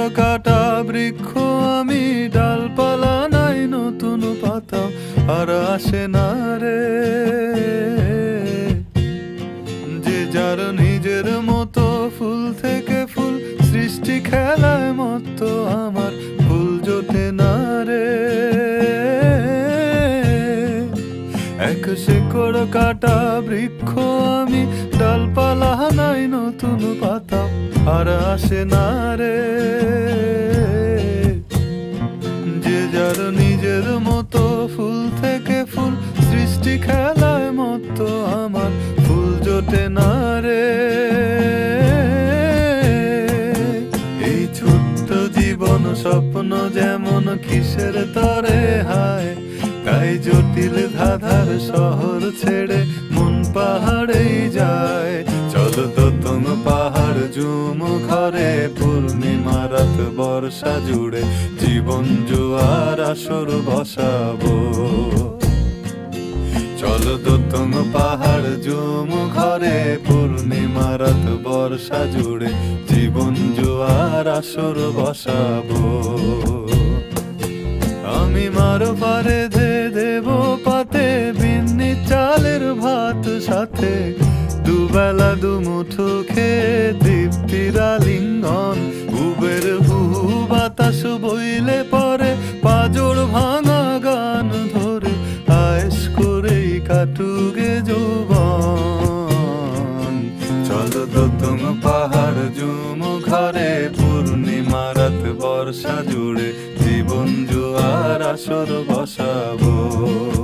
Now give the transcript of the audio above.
কাটা বৃক্ষ আমি, ডালপালা নাই নতুন পাতা আর আসে না রে। যে যার নিজের মতো ফুল থেকে ফুল সৃষ্টি খেলায় মত আমার ফুল জোটে না রে। এক শিকড় কাটা বৃক্ষ আমি, ডালপালা নাই নতুন পাতা আর আসে না রে। যে যার নিজের মতো ফুল থেকে ফুল সৃষ্টি খেলায় মতো আমার ফুল জোটে না রে। এই ছোট্ট জীবন স্বপ্ন যেমন কিসের তরে হায়, তাই জটিল ধাঁধার শহর ছেড়ে মন পাহাড়েই যায়। চলো তো তুমি পাহাড় ঝুম ঘরে, পূর্ণিমা রাত বর্ষা জুড়ে জীবন জোয়ার আসর বসাবো। চলো তো তুমি পাহাড় ঝুম ঘরে, পূর্ণিমা রাত বর্ষা জুড়ে জীবন জোয়ার আসর বসাবো। আমি মারো পারে ধে দেব পাতে, বিন্নি চালের ভাত সাথে দুবেলা দুমুঠো খেয়ে তৃপ্তির আলিঙ্গন। উবের হুহু বাতাস বইলে পরে পাজর ভাঙা গান ধরে আয়েশ করেই কাটুগে যৌবন। চলো তো তুমি পাহাড় ঝুম ঘরে, পূর্ণিমা রাত বর্ষা জুড়ে জীবন জোয়ার আসর বসাবো।